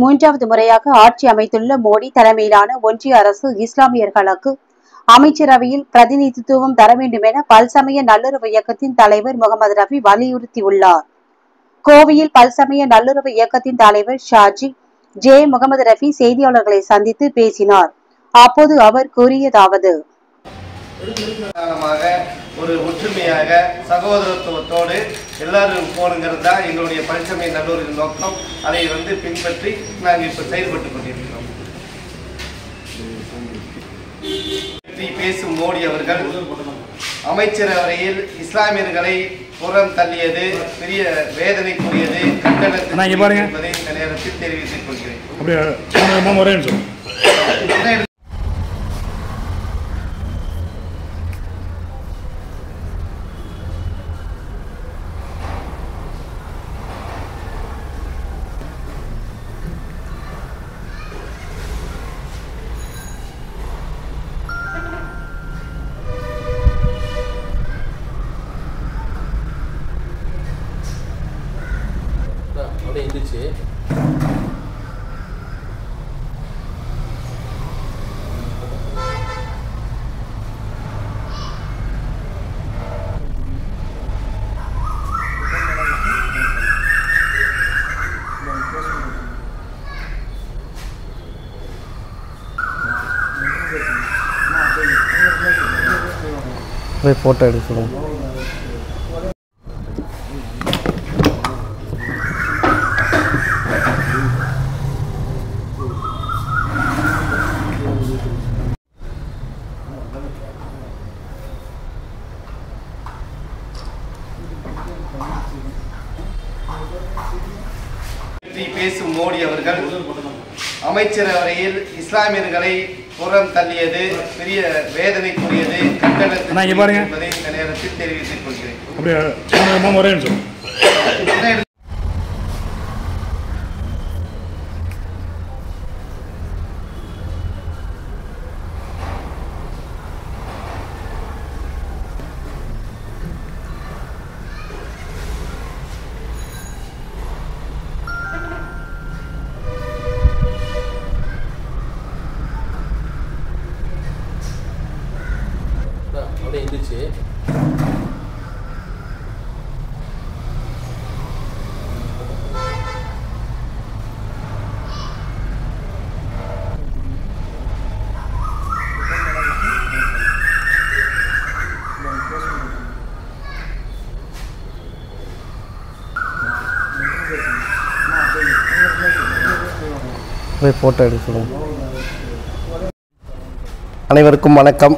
மூன்றாவது முறையாக ஆட்சி அமைத்துள்ள மோடி தலைமையிலான ஒன்றிய அரசு இஸ்லாமியர்களுக்கு அமைச்சரவையில் பிரதிநிதித்துவம் தர வேண்டும் என பல்சமய நல்லுறவு இயக்கத்தின் தலைவர் முகமது ரஃபி வலியுறுத்தியுள்ளார். கோவையில் பல்சமய நல்லுறவு இயக்கத்தின் தலைவர் ஷாஜி ஜே முகமது ரஃபி செய்தியாளர்களை சந்தித்து பேசினார். அப்போது அவர் கூறியதாவது: ஒரு ஒற்றுமையாக சகோதரத்துவத்தோடு எல்லாரும் போகணுங்கிறது தான் எங்களுடைய பல்சமய நல்லுறவின் நோக்கம். அதை பின்பற்றி நாங்கள் இப்போ செயல்பட்டு கொண்டிருக்கிறோம். பேசும் மோடி அவர்கள் அமைச்சரவையில் இஸ்லாமியர்களை புறம் தள்ளியது பெரிய வேதனைக்குரியது, கண்டனத்தை என்பதை இந்த நேரத்தில் தெரிவித்துக் கொள்கிறேன். அப்படியே இருந்துச்சு. போட்டோ எடுக்கணும். பேசும் மோடி அவர்கள் அமைச்சரவையில் இஸ்லாமியர்களை புறம் தள்ளியது பெரிய வேதனைக்குரியது, கண்டனத்தை என்பதை இந்த நேரத்தில் தெரிவித்துக் கொள்கிறேன். அப்படியே இருந்துச்சு. போட்டோ எடுக்கணும். அனைவருக்கும் வணக்கம்.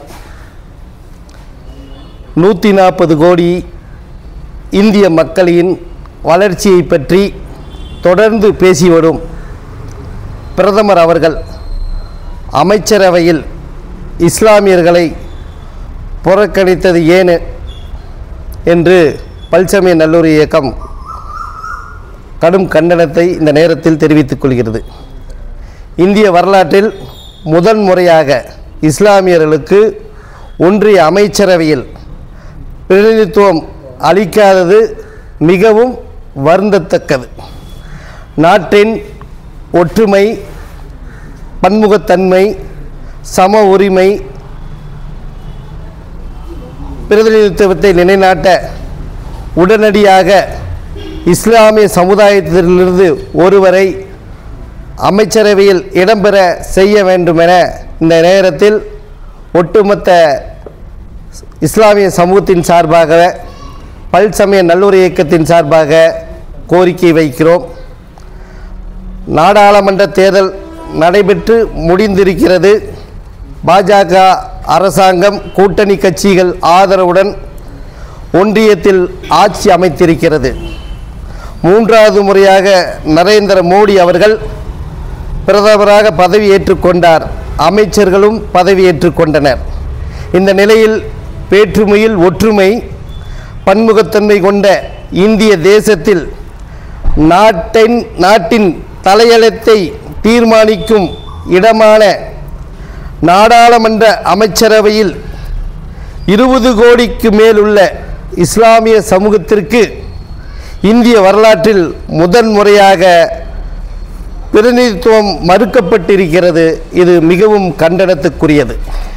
140 கோடி இந்திய மக்களின் வளர்ச்சியை பற்றி தொடர்ந்து பேசி வரும் பிரதமர் அவர்கள் அமைச்சரவையில் இஸ்லாமியர்களை புறக்கணித்தது ஏன் என்று பல்சமய நல்லுறவு இயக்கம் கடும் கண்டனத்தை இந்த நேரத்தில் தெரிவித்துக் கொள்கிறது. இந்திய வரலாற்றில் முதன்முறையாக இஸ்லாமியர்களுக்கு ஒன்றிய அமைச்சரவையில் பிரதிநிதித்துவம் அளிக்காதது மிகவும் வருந்தத்தக்கது. நாட்டின் ஒற்றுமை, பன்முகத்தன்மை, சம உரிமை, பிரதிநிதித்துவத்தை நிலைநாட்ட உடனடியாக இஸ்லாமிய சமுதாயத்திலிருந்து ஒருவரை அமைச்சரவையில் இடம்பெற செய்ய வேண்டுமென இந்த நேரத்தில் ஒட்டுமொத்த இஸ்லாமிய சமூகத்தின் சார்பாக பல்சமய நல்லுறவு இயக்கத்தின் சார்பாக கோரிக்கை வைக்கிறோம். நாடாளுமன்ற தேர்தல் நடைபெற்று முடிந்திருக்கிறது. பாஜக அரசாங்கம் கூட்டணி கட்சிகள் ஆதரவுடன் ஒன்றியத்தில் ஆட்சி அமைத்திருக்கிறது. மூன்றாவது முறையாக நரேந்திர மோடி அவர்கள் பிரதமராக பதவி ஏற்றுக்கொண்டார். அமைச்சர்களும் பதவி ஏற்றுக்கொண்டனர். இந்த நிலையில் வேற்றுமையில் ஒற்றுமை, பன்முகத்தன்மை கொண்ட இந்திய தேசத்தில் நாட்டின் தலையெழுத்தை தீர்மானிக்கும் இடமான நாடாளுமன்ற அமைச்சரவையில் 20 கோடிக்கு மேலுள்ள இஸ்லாமிய சமூகத்திற்கு இந்திய வரலாற்றில் முதன்முறையாக பிரதிநிதித்துவம் மறுக்கப்பட்டிருக்கிறது. இது மிகவும் கண்டனத்துக்குரியது.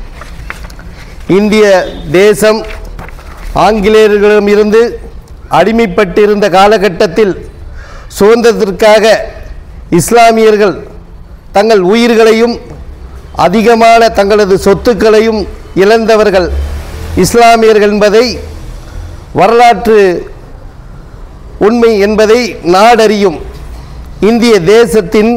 இந்திய தேசம் ஆங்கிலேயர்களிடமிருந்து அடிமைப்பட்டிருந்த காலகட்டத்தில் சுதந்திரத்திற்காக இஸ்லாமியர்கள் தங்கள் உயிர்களையும் அதிகமான தங்களது சொத்துக்களையும் இழந்தவர்கள் இஸ்லாமியர்கள் என்பதை வரலாற்று உண்மை என்பதை நாடறியும் இந்திய தேசத்தின்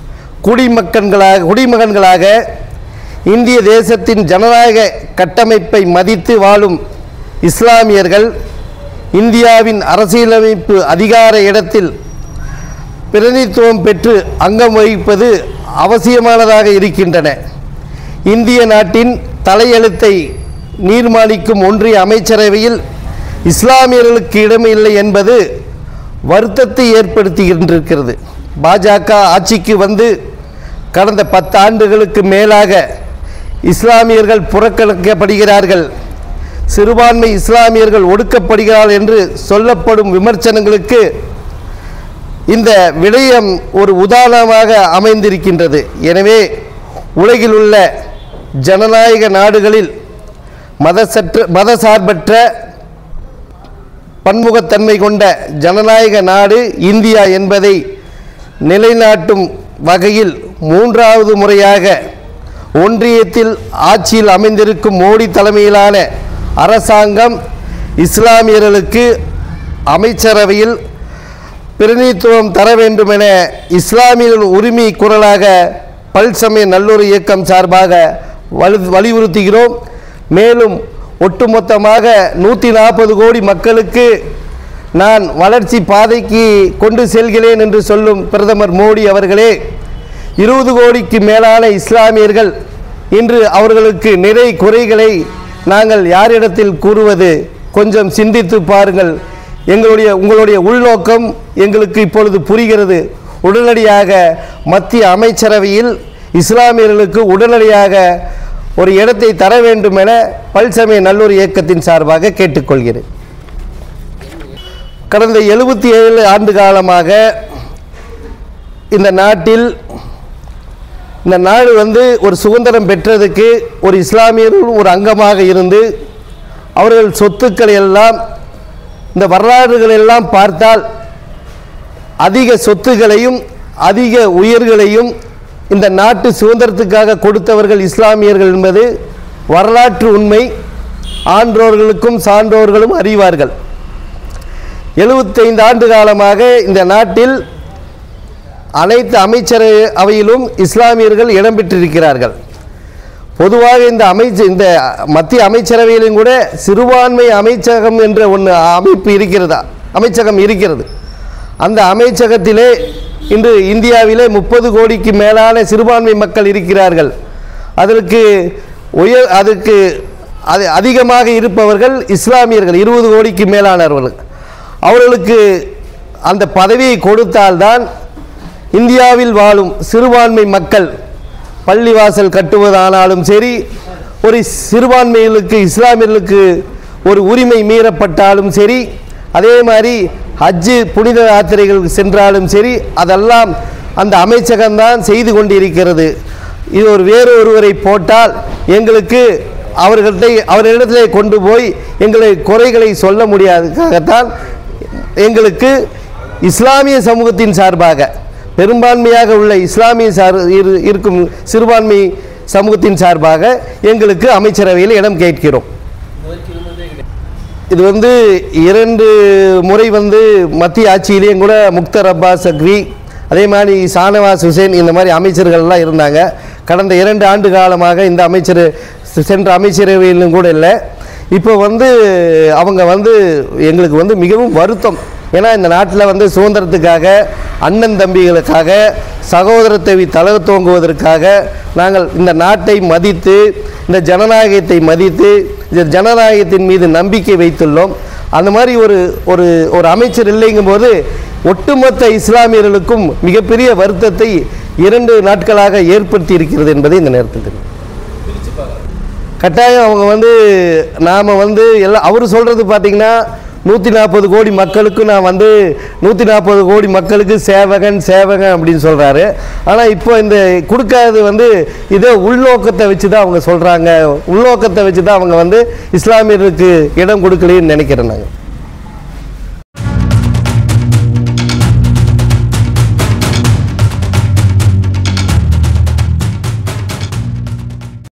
குடிமகன்களாக இந்திய தேசத்தின் ஜனநாயக கட்டமைப்பை மதித்து வாழும் இஸ்லாமியர்கள் இந்தியாவின் அரசியலமைப்பு அதிகார இடத்தில் பிரதிநிதித்துவம் பெற்று அங்கம் வகிப்பது அவசியமானதாக இருக்கின்றன. இந்திய நாட்டின் தலையெழுத்தை தீர்மானிக்கும் ஒன்றிய அமைச்சரவையில் இஸ்லாமியர்களுக்கு இடமில்லை என்பது வருத்தத்தை ஏற்படுத்துகின்றிருக்கிறது. பாஜக ஆட்சிக்கு வந்து கடந்த 10 ஆண்டுகளுக்கு மேலாக இஸ்லாமியர்கள் புறக்கணிக்கப்படுகிறார்கள், சிறுபான்மை இஸ்லாமியர்கள் ஒடுக்கப்படுகிறார்கள் என்று சொல்லப்படும் விமர்சனங்களுக்கு இந்த விடயம் ஒரு உதாரணமாக அமைந்திருக்கின்றது. எனவே உலகில் உள்ள ஜனநாயக நாடுகளில் மதசார்பற்ற பன்முகத்தன்மை கொண்ட ஜனநாயக நாடு இந்தியா என்பதை நிலைநாட்டும் வகையில் 3வது முறையாக ஒன்றியத்தில் ஆட்சியில் அமைந்திருக்கும் மோடி தலைமையிலான அரசாங்கம் இஸ்லாமியர்களுக்கு அமைச்சரவையில் பிரதிநிதித்துவம் தர வேண்டும் என இஸ்லாமியர்கள் உரிமை குரலாக பல்சமய நல்லுறவு இயக்கம் சார்பாக வலியுறுத்துகிறோம். மேலும் ஒட்டுமொத்தமாக 140 கோடி மக்களுக்கு நான் வளர்ச்சி பாதைக்கு கொண்டு செல்கிறேன் என்று சொல்லும் பிரதமர் மோடி அவர்களே, 20 கோடிக்கு மேலான இஸ்லாமியர்கள் இன்று அவர்களுக்கு நிறை குறைகளை நாங்கள் யாரிடத்தில் கூறுவது? கொஞ்சம் சிந்தித்து பாருங்கள். உங்களுடைய உள்நோக்கம் எங்களுக்கு இப்பொழுது புரிகிறது. உடனடியாக மத்திய அமைச்சரவையில் இஸ்லாமியர்களுக்கு உடனடியாக ஒரு இடத்தை தர வேண்டும் என பல்சமய நல்லுறவு இயக்கத்தின் சார்பாக கேட்டுக்கொள்கிறேன். கடந்த 77 ஆண்டு காலமாக இந்த நாடு ஒரு சுதந்திரம் பெற்றதுக்கு ஒரு இஸ்லாமியர்கள் ஒரு அங்கமாக இருந்து அவர்கள் சொத்துக்களை எல்லாம் இந்த வரலாறுகள் எல்லாம் பார்த்தால் அதிக சொத்துகளையும் அதிக உயிர்களையும் இந்த நாட்டு சுதந்திரத்துக்காக கொடுத்தவர்கள் இஸ்லாமியர்கள் என்பது வரலாற்று உண்மை. ஆன்றோர்களுக்கும் சான்றோர்களும் அறிவார்கள். 75 ஆண்டு காலமாக இந்த நாட்டில் அனைத்து அமைச்சரவையிலும் இஸ்லாமியர்கள் இடம்பெற்றிருக்கிறார்கள். பொதுவாக இந்த மத்திய அமைச்சரவையிலும் கூட சிறுபான்மை அமைச்சகம் என்ற அமைச்சகம் இருக்கிறது. அந்த அமைச்சகத்திலே இன்று இந்தியாவிலே 30 கோடிக்கு மேலான சிறுபான்மை மக்கள் இருக்கிறார்கள். அதற்கு அதிகமாக இருப்பவர்கள் இஸ்லாமியர்கள் 20 கோடிக்கு மேலானவர்கள். அவர்களுக்கு அந்த பதவியை கொடுத்தால்தான் இந்தியாவில் வாழும் சிறுபான்மை மக்கள் பள்ளிவாசல் கட்டுவதானாலும் சரி, ஒரு சிறுபான்மைகளுக்கு இஸ்லாமியர்களுக்கு ஒரு உரிமை மீறப்பட்டாலும் சரி, அதே மாதிரி ஹஜ்ஜு புனித யாத்திரைகள் சென்றாலும் சரி, அதெல்லாம் அந்த அமைச்சகம்தான் செய்து கொண்டிருக்கிறது. இது வேறொருவரை போட்டால் எங்களுக்கு அவர்களிடத்திலே கொண்டு போய் எங்களை குறைகளை சொல்ல முடியாததுக்காகத்தான் எங்களுக்கு இஸ்லாமிய சமூகத்தின் சார்பாக பெரும்பான்மையாக உள்ள இஸ்லாமிய இருக்கும் சிறுபான்மை சமூகத்தின் சார்பாக எங்களுக்கு அமைச்சரவையில் இடம் கேட்கிறோம். இது 2 முறை மத்திய ஆட்சியிலேயும் கூட முக்தர் அப்பாஸ் நக்வி, அதே மாதிரி ஷானவாஸ் ஹுசேன் இந்த மாதிரி அமைச்சர்கள்லாம் இருந்தாங்க. கடந்த 2 ஆண்டு காலமாக இந்த அமைச்சர் சென்ற அமைச்சரவையிலும் கூட இல்லை. இப்போ அவங்க எங்களுக்கு மிகவும் வருத்தம். ஏன்னா இந்த நாட்டில் சுதந்திரத்துக்காக, அண்ணன் தம்பிகளுக்காக, சகோதரத்தை தலத்தோங்குவதற்காக நாங்கள் இந்த நாட்டை மதித்து, இந்த ஜனநாயகத்தை மதித்து, இந்த ஜனநாயகத்தின் மீது நம்பிக்கை வைத்துள்ளோம். அந்த மாதிரி ஒரு அமைச்சர் இல்லைங்கும்போது ஒட்டுமொத்த இஸ்லாமியர்களுக்கும் மிகப்பெரிய வருத்தத்தை 2 நாட்களாக ஏற்படுத்தி இருக்கிறது என்பதை இந்த நேரத்தில் கட்டாயம் அவங்க நாம் எல்லாம் அவர் சொல்கிறது பார்த்திங்கன்னா 140 கோடி மக்களுக்கு நான் வந்து 140 கோடி மக்களுக்கு சேவகன் அப்படின்னு சொல்கிறாரு. ஆனால் இப்போ இந்த கொடுக்காதது வந்து இதே உள்நோக்கத்தை வச்சு தான் அவங்க சொல்கிறாங்க. உள்நோக்கத்தை வச்சு தான் அவங்க வந்து இஸ்லாமியருக்கு இடம் கொடுக்கலன்னு நினைக்கிறேன் நாங்கள்.